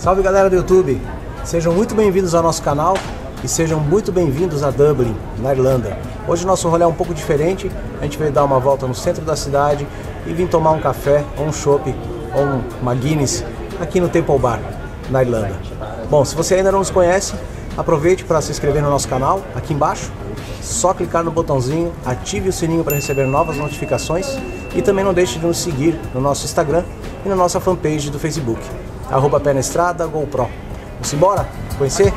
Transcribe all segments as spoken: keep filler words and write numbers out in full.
Salve galera do YouTube, sejam muito bem-vindos ao nosso canal e sejam muito bem-vindos a Dublin, na Irlanda. Hoje o nosso rolê é um pouco diferente, a gente veio dar uma volta no centro da cidade e vim tomar um café, ou um chopp, ou uma Guinness aqui no Temple Bar, na Irlanda. Bom, se você ainda não nos conhece, aproveite para se inscrever no nosso canal, aqui embaixo. Só clicar no botãozinho, ative o sininho para receber novas notificações e também não deixe de nos seguir no nosso Instagram e na nossa fanpage do Facebook, arroba Pé na Estrada GoPro. Vamos embora conhecer?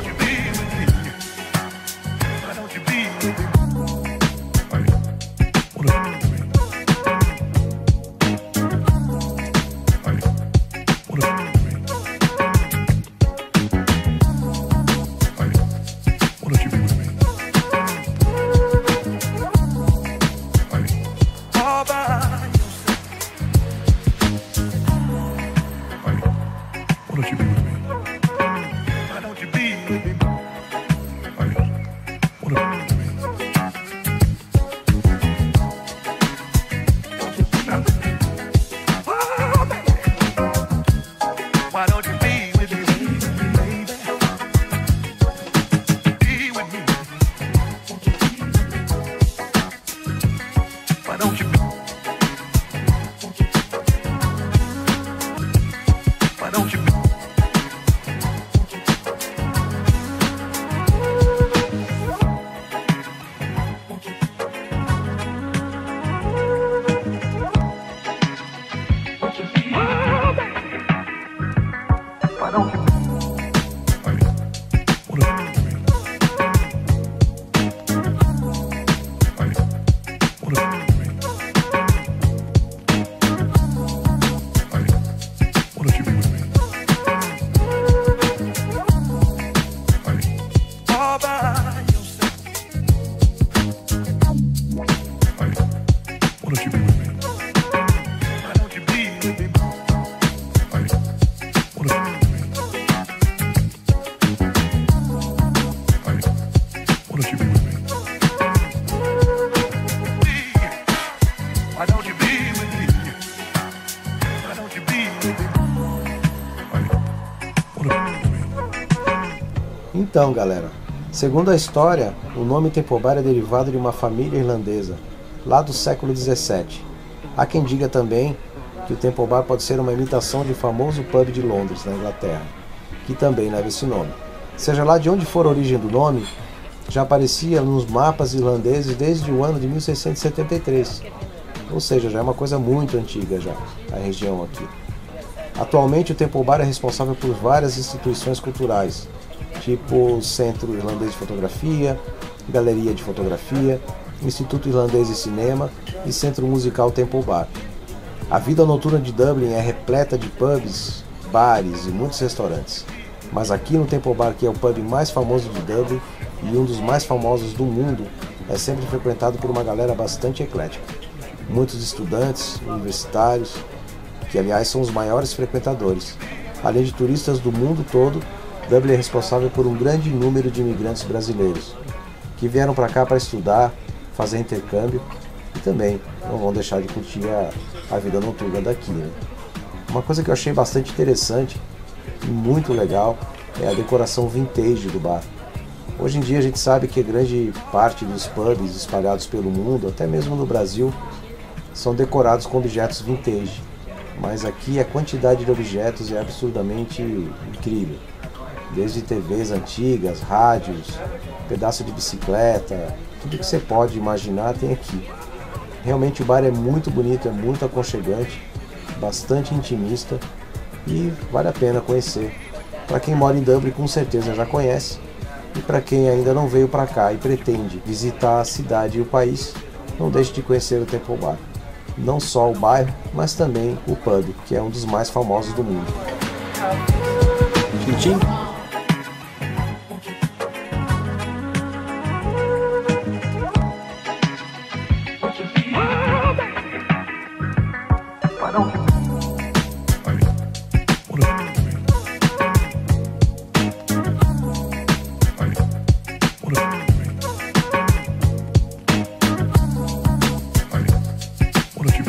Então galera, segundo a história, o nome Temple Bar é derivado de uma família irlandesa, lá do século dezessete. Há quem diga também que o Temple Bar pode ser uma imitação de famoso pub de Londres, na Inglaterra, que também leva esse nome. Seja lá de onde for a origem do nome, já aparecia nos mapas irlandeses desde o ano de mil seiscentos e setenta e três, ou seja, já é uma coisa muito antiga já, a região aqui. Atualmente o Temple Bar é responsável por várias instituições culturais, tipo o Centro Irlandês de Fotografia, Galeria de Fotografia, Instituto Irlandês de Cinema e Centro Musical Temple Bar. A vida noturna de Dublin é repleta de pubs, bares e muitos restaurantes. Mas aqui no Temple Bar, que é o pub mais famoso de Dublin e um dos mais famosos do mundo, é sempre frequentado por uma galera bastante eclética. Muitos estudantes, universitários, que aliás são os maiores frequentadores, além de turistas do mundo todo. Dublin é responsável por um grande número de imigrantes brasileiros que vieram para cá para estudar, fazer intercâmbio e também não vão deixar de curtir a, a vida noturna daqui, né? Uma coisa que eu achei bastante interessante e muito legal é a decoração vintage do bar. Hoje em dia a gente sabe que grande parte dos pubs espalhados pelo mundo, até mesmo no Brasil, são decorados com objetos vintage, mas aqui a quantidade de objetos é absurdamente incrível. Desde T Vs antigas, rádios, pedaço de bicicleta, tudo que você pode imaginar tem aqui. Realmente o bar é muito bonito, é muito aconchegante, bastante intimista e vale a pena conhecer. Para quem mora em Dublin com certeza já conhece, e para quem ainda não veio para cá e pretende visitar a cidade e o país, não deixe de conhecer o Temple Bar. Não só o bairro, mas também o pub, que é um dos mais famosos do mundo. Tchim, tchim.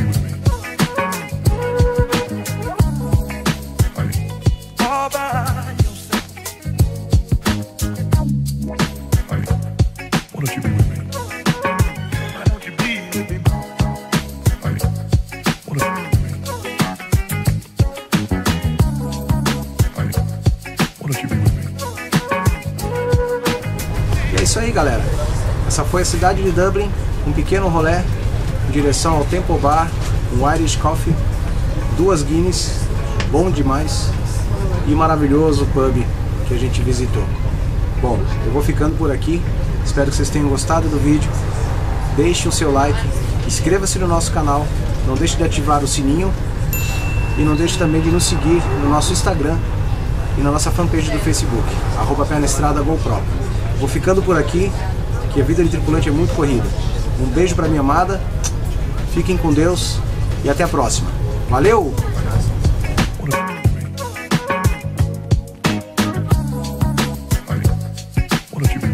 All by Why don't you be with me? Why don't you be with me? Why don't you be with me? Why don't you be with me? E é isso aí, galera. Essa foi a cidade de Dublin, um pequeno rolê em direção ao Temple Bar, um Irish Coffee, duas Guinness, bom demais, e maravilhoso pub que a gente visitou. Bom, eu vou ficando por aqui, espero que vocês tenham gostado do vídeo, deixe o seu like, inscreva-se no nosso canal, não deixe de ativar o sininho e não deixe também de nos seguir no nosso Instagram e na nossa fanpage do Facebook, arroba Pé na Estrada GoPro. Vou ficando por aqui, que a vida de tripulante é muito corrida. Um beijo pra minha amada, fiquem com Deus e até a próxima. Valeu! Why don't you be